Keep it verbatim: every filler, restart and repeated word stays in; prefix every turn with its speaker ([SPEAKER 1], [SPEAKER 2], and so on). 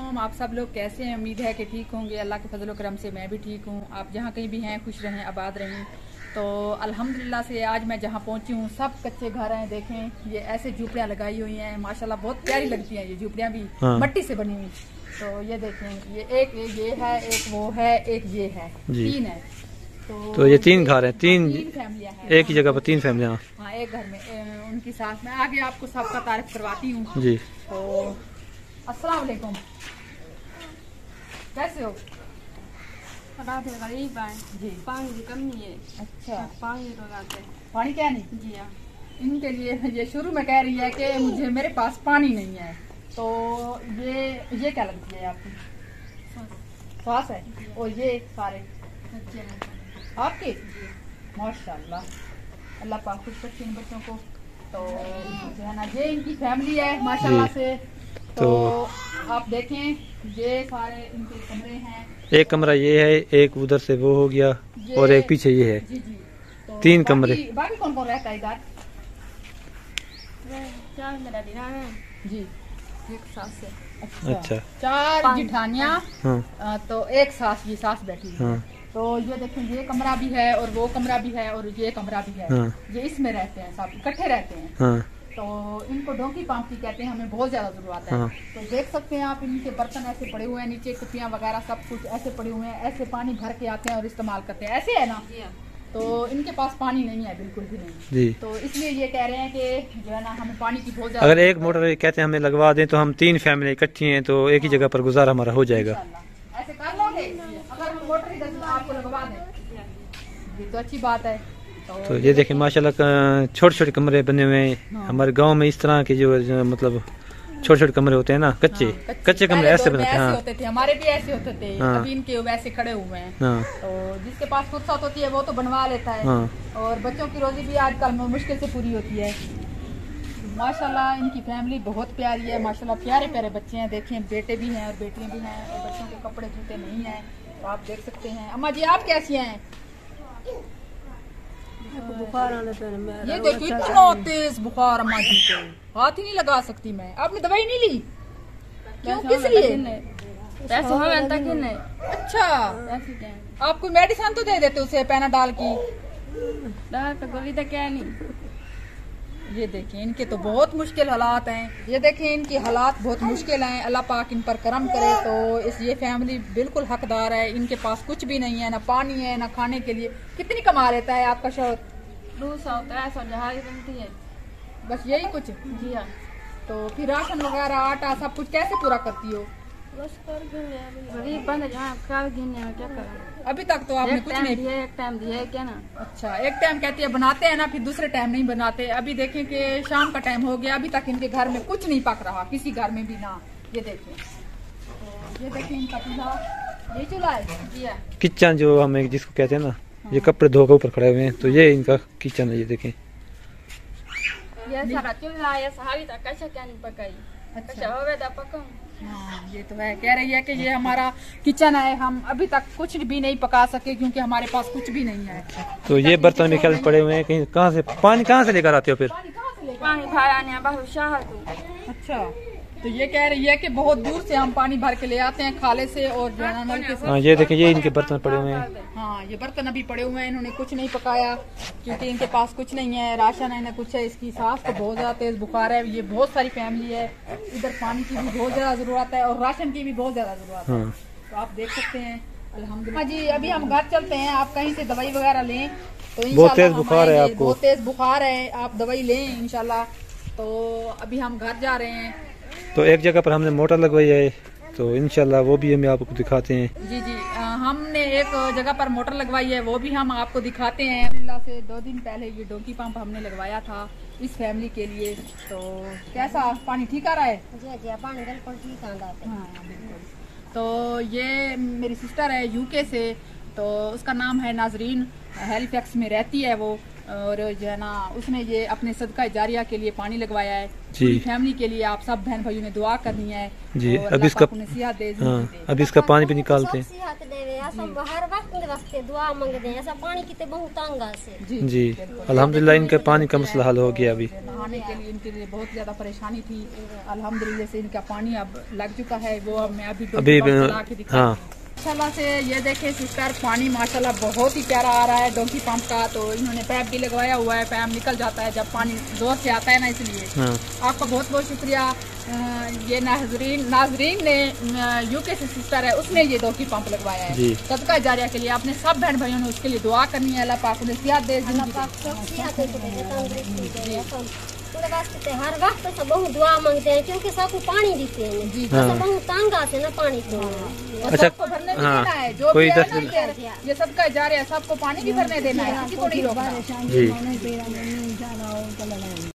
[SPEAKER 1] वालेकुम। आप सब लोग कैसे हैं? उम्मीद है कि ठीक होंगे। अल्लाह के फजल करम से मैं भी ठीक हूँ। आप जहाँ कहीं भी हैं खुश रहें, आबाद रहें। तो अल्हम्दुलिल्लाह से आज मैं जहाँ पहुँची हूँ सब कच्चे घर हैं। देखें ये ऐसे झूपड़ियाँ लगाई हुई हैं, माशाल्लाह बहुत प्यारी लगती हैं ये झूपड़ियाँ भी। हाँ। मट्टी से बनी हुई। तो ये देखें, ये एक ये है, एक वो है, एक ये है, तीन है। तो,
[SPEAKER 2] तो ये तीन घर हैं, तीन,
[SPEAKER 1] तीन फैमिलियाँ हैं
[SPEAKER 2] एक ही जगह पर तीन फैमिलियाँ।
[SPEAKER 1] हाँ, एक घर में ए, उनकी साथ में आगे आपको सबका तारीफ करवाती हूँ
[SPEAKER 2] जी।
[SPEAKER 1] तो अस्सलाम वालेकुम, कैसे हो?
[SPEAKER 3] गरीब है जी, पानी की कमी है।
[SPEAKER 1] अच्छा,
[SPEAKER 3] पानी लगाते
[SPEAKER 1] पानी क्या नहीं?
[SPEAKER 3] जी हाँ।
[SPEAKER 1] इनके लिए ये शुरू में कह रही है कि मुझे मेरे पास पानी नहीं है। तो ये ये क्या लगती है आपकी? सास है। और ये सारे आपके? माशाल्लाह, अल्लाह पाक खुश रखे इन बच्चों को। तो जो है ना, ये इनकी फैमिली है माशाल्लाह से। तो, तो आप देखें ये सारे इनके कमरे हैं।
[SPEAKER 2] एक कमरा ये है, एक उधर से वो हो गया और एक पीछे ये है।
[SPEAKER 1] जी जी। तो
[SPEAKER 2] तीन
[SPEAKER 1] बाकी,
[SPEAKER 2] कमरे।
[SPEAKER 1] बाकी कौन कौन रहता है इधर? जी, एक सास है। अच्छा,
[SPEAKER 2] अच्छा।
[SPEAKER 1] चार जिठानियाँ।
[SPEAKER 2] हाँ।
[SPEAKER 1] तो एक सास, ये सास बैठी है। हाँ। तो ये देखें, ये कमरा भी है और वो कमरा भी है और ये कमरा भी है। हाँ। ये इसमें रहते हैं, सब इकट्ठे रहते हैं। हाँ। तो इनको डोंकी पांकी कहते हैं, हमें बहुत ज्यादा जरूरत है। हाँ। तो देख सकते हैं आप, इनके बर्तन ऐसे पड़े हुए हैं, नीचे कुपियाँ वगैरह सब कुछ ऐसे पड़े हुए हैं। ऐसे पानी भर के आते हैं और इस्तेमाल करते हैं, ऐसे है ना। तो इनके पास पानी नहीं है, बिल्कुल भी नहीं जी। तो इसलिए ये कह रहे हैं कि जो है ना, हमें पानी की बहुत ज्यादा।
[SPEAKER 2] अगर एक मोटर कहते हैं हमें लगवा दें तो हम तीन फैमिली इकट्ठी हैं तो एक ही जगह पर गुजारा हमारा हो जाएगा।
[SPEAKER 1] ऐसे कर लोगे अगर हम मोटर इधर आपको लगवा दें? ये तो अच्छी बात है। तो,
[SPEAKER 2] तो ये देखें माशाल्लाह छोटे छोटे कमरे बने हुए हैं। हाँ। हमारे गांव में इस तरह के जो, जो मतलब छोटे छोटे कमरे होते हैं ना, कच्चे। हाँ, कच्चे, कच्चे कमरे ऐसे बनते हैं। हाँ। होते थे, हमारे भी ऐसे होते थे। हाँ। अभी इनके वैसे खड़े हुए हैं। हाँ। तो जिसके पास फुर्सत होती है वो तो बनवा लेता है। हाँ। और बच्चों की रोजी भी आजकल मुश्किल से पूरी होती है। माशाल्लाह इनकी फैमिली बहुत प्यारी है, माशाल्लाह प्यारे प्यारे बच्चे हैं। देखें, बेटे भी हैं और बेटियां भी हैं और बच्चों के कपड़े जूते नहीं हैं। तो आप देख सकते हैं। अम्मा जी आप कैसी हैं?
[SPEAKER 3] बुखार आने पे
[SPEAKER 1] ये देखो इतना तेज बुखार, अम्मा जी को हाथ ही नहीं लगा सकती मैं। आपने दवाई नहीं ली? क्यों, किस लिए?
[SPEAKER 3] पैसे हमें तक नहीं।
[SPEAKER 1] अच्छा, आप कोई मेडिसिन तो दे देते उसे, पैनाडॉल की?
[SPEAKER 3] तो गोली तो क्या नहीं।
[SPEAKER 1] ये देखें, इनके तो बहुत मुश्किल हालात हैं। ये देखें, इनके हालात बहुत मुश्किल हैं। अल्लाह पाक इन पर करम करे। तो इस ये फैमिली बिल्कुल हकदार है। इनके पास कुछ भी नहीं है, ना पानी है ना खाने के लिए। कितनी कमा लेता है आपका शौहर?
[SPEAKER 3] दो सौ त्रै सौ जहाज बनती है,
[SPEAKER 1] बस यही कुछ?
[SPEAKER 3] जी हाँ।
[SPEAKER 1] तो फिर राशन वगैरह आटा सब कुछ कैसे पूरा करती हो?
[SPEAKER 3] बस कर गरीब बंद जहाँ कर गिने क्या करें।
[SPEAKER 1] अभी तक तो आपने कुछ नहीं
[SPEAKER 3] दिया। एक टाइम दिया है क्या ना?
[SPEAKER 1] अच्छा, एक टाइम कहती है बनाते हैं ना, फिर दूसरे टाइम नहीं बनाते। अभी देखें कि शाम का टाइम हो गया, अभी तक इनके घर में कुछ नहीं पक रहा, किसी घर में भी ना। ये देखें, तो ये देखें इनका चूल्हा, ये चूल्हा है
[SPEAKER 2] किचन जो हमें जिसको कहते हैं ना। हाँ। ये कपड़े धोकर ऊपर खड़े हुए हैं तो ये इनका किचन है। ये देखें,
[SPEAKER 3] ये सारा चूल्हा ये सहारी तक कैसे क्या नहीं पकाई। अच्छा हो गया पकाऊं।
[SPEAKER 1] हाँ, ये तो है। कह रही है कि ये हमारा किचन है, हम अभी तक कुछ भी नहीं पका सके क्योंकि हमारे पास कुछ भी नहीं है।
[SPEAKER 2] तो ये बर्तन में ख्याल पड़े हुए हैं। कहीं कहाँ से पानी कहाँ से लेकर आते हो? फिर
[SPEAKER 3] पानी भाया बहुत शाह।
[SPEAKER 1] अच्छा, तो ये कह रही है कि बहुत दूर से हम पानी भर के ले आते हैं, खाले से और नल के से।
[SPEAKER 2] हाँ, ये देखें, ये इनके बर्तन पड़े हुए हैं।
[SPEAKER 1] हाँ, ये बर्तन अभी पड़े हुए हैं, इन्होंने कुछ नहीं पकाया क्योंकि इनके पास कुछ नहीं है, राशन है ना कुछ है। इसकी सास को बहुत ज्यादा तेज बुखार है। ये बहुत सारी फैमिली है, इधर पानी की भी बहुत ज्यादा जरूरत है और राशन की भी बहुत ज्यादा जरूरत है। हाँ। तो आप देख सकते हैं। अल्हम्दुलिल्लाह जी, अभी हम घर चलते हैं, आप कहीं से दवाई वगैरह लें तो
[SPEAKER 2] बहुत तेज बुखार है आपको?
[SPEAKER 1] बहुत तेज बुखार है, आप दवाई लें इंशाल्लाह। तो अभी हम घर जा रहे हैं।
[SPEAKER 2] तो एक जगह पर हमने मोटर लगवाई है तो इंशाल्लाह वो भी हमें आपको दिखाते हैं।
[SPEAKER 1] जी जी, आ, हमने एक जगह पर मोटर लगवाई है, वो भी हम आपको दिखाते हैं। अल्लाह से दो दिन पहले ये डोंकी पंप हमने लगवाया था इस फैमिली के लिए। तो कैसा पानी ठीक आ रहा है?
[SPEAKER 3] जी जी, पानी बिल्कुल ठीक आ रहा है।
[SPEAKER 1] हाँ बिल्कुल। तो ये मेरी सिस्टर है यूके से, तो उसका नाम है नाजरीन, हेल्पएक्स में रहती है वो। और जो है ना, उसने ये अपने सदका जारिया के लिए पानी लगवाया है। पूरी फैमिली के लिए आप सब बहन भाइयों ने दुआ करनी है जी। अब इसका
[SPEAKER 2] हाँ, अब इसका पानी भी निकालते हैं।
[SPEAKER 4] हर वक्त वास्ते दुआ मांगते हैं। ऐसा पानी की बहुत तंग से
[SPEAKER 2] जी अल्हम्दुलिल्लाह इनके पानी का मसला हल हो गया। अभी
[SPEAKER 1] नहाने के लिए इनके लिए बहुत ज्यादा परेशानी थी, अल्हम्दुलिल्लाह से इनका पानी अब लग चुका है। वो अब मैं अभी
[SPEAKER 2] अभी हाँ
[SPEAKER 1] माशाल्लाह से ये देखे सिस्टर, पानी माशाल्लाह बहुत ही प्यारा आ रहा है डोंकी पंप का। तो इन्होंने पैप भी लगवाया हुआ है, पैप निकल जाता है जब पानी जोर से आता है ना, इसलिए
[SPEAKER 2] हाँ।
[SPEAKER 1] आपका बहुत बहुत शुक्रिया। ये नाजरीन नाजरीन ने यूके से सिस्टर है, उसने ये डोंकी पंप लगवाया है सदका जारिया के लिए। आपने सब बहन भाइयों ने उसके लिए दुआ करनी है, अल्लाह पाक उन्हें सियात दे,
[SPEAKER 4] वास्ते हर वक्त सब बहुत दुआ मांगते हैं क्योंकि सबको पानी देते हैं जी। हाँ। बहुत तंग आते ना पानी को।
[SPEAKER 2] अच्छा
[SPEAKER 1] सबको भरने भी देना है, जो भी है ना ये सबका जा रहा है, सबको पानी भी भरने देना है, किसी को नहीं रोकना।